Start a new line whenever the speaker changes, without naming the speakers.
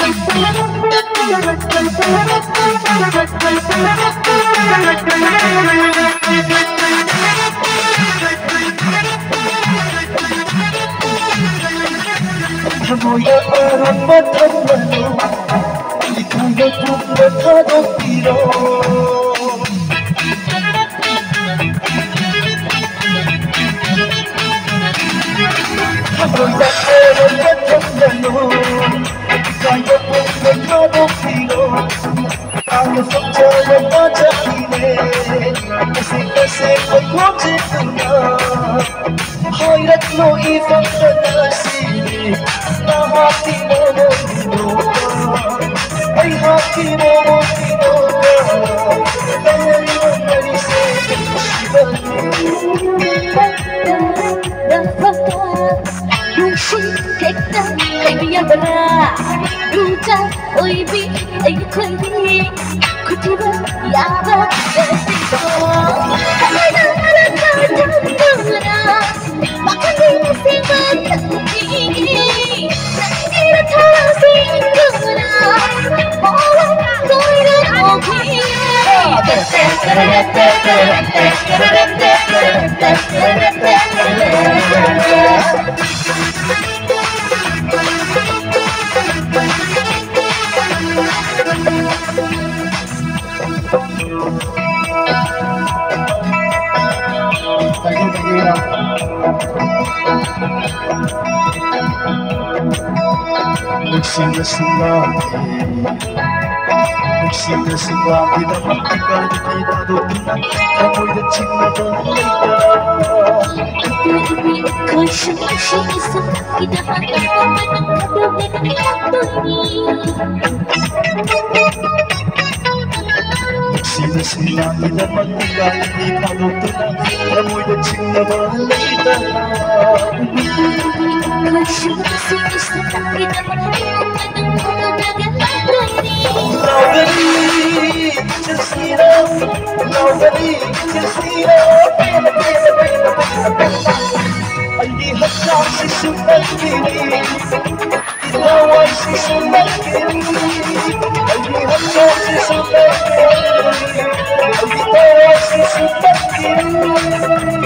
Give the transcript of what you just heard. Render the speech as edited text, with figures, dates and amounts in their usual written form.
Thadoi Huidrom ikaw punba Thadoi Huidrom Thadoi Huidrom ikaw punba Thadoi Huidrom ang pagjawa na jahile kasi ko'y kumjito na hayrat mo ibang taminasi hati mo binuka ay hati mo binuka dahil mo narisip Nagsinga-singa kita magtigal di pinado pinang amoy na chingada
Ikaw siyang isang kinahanglan ng kadami ng
Nagsinga-singa kita magtigal di pinado pinang amoy na chingada
Ikaw siyang isang kinahanglan ng kadami ng
Nobody just need ay di hadlang si sumagkiri ikaw ay si sumagkiri ay di hadlang si sumagkiri ikaw ay si sumagkiri